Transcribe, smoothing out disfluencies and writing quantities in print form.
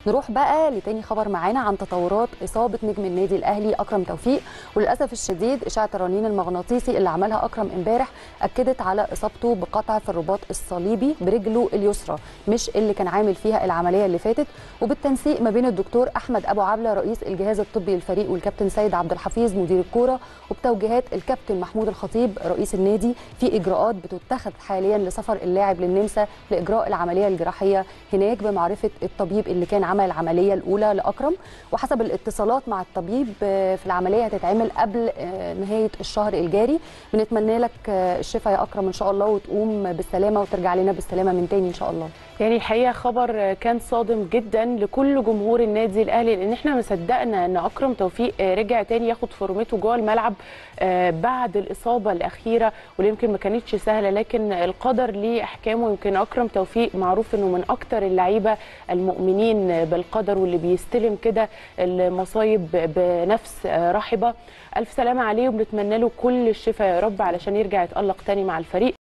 نروح بقى لتاني خبر معانا عن تطورات إصابة نجم النادي الأهلي أكرم توفيق. وللأسف الشديد إشعة الرنين المغناطيسي اللي عملها أكرم امبارح أكدت على إصابته بقطع في الرباط الصليبي برجله اليسرى، مش اللي كان عامل فيها العملية اللي فاتت. وبالتنسيق ما بين الدكتور أحمد أبو عبلة رئيس الجهاز الطبي للفريق والكابتن سيد عبد الحفيظ مدير الكورة، وبتوجيهات الكابتن محمود الخطيب رئيس النادي، في إجراءات بتتخذ حاليا لسفر اللاعب للنمسا لإجراء العملية الجراحية هناك بمعرفة الطبيب اللي كان عمل العمليه الاولى لاكرم. وحسب الاتصالات مع الطبيب في العمليه هتتعمل قبل نهايه الشهر الجاري. بنتمنى لك الشفاء يا اكرم ان شاء الله، وتقوم بالسلامه وترجع لنا بالسلامه من تاني ان شاء الله. يعني الحقيقه خبر كان صادم جدا لكل جمهور النادي الاهلي، لان احنا ما صدقنا ان اكرم توفيق رجع تاني ياخد فورمته جوه الملعب بعد الاصابه الاخيره، واللي يمكن ما كانتش سهله، لكن القدر ليه احكامه. يمكن اكرم توفيق معروف انه من اكتر اللعيبه المؤمنين بالقدر واللي بيستلم كده المصايب بنفس رحبه. الف سلامه عليه، وبنتمنى له كل الشفاء يا رب علشان يرجع يتالق تاني مع الفريق.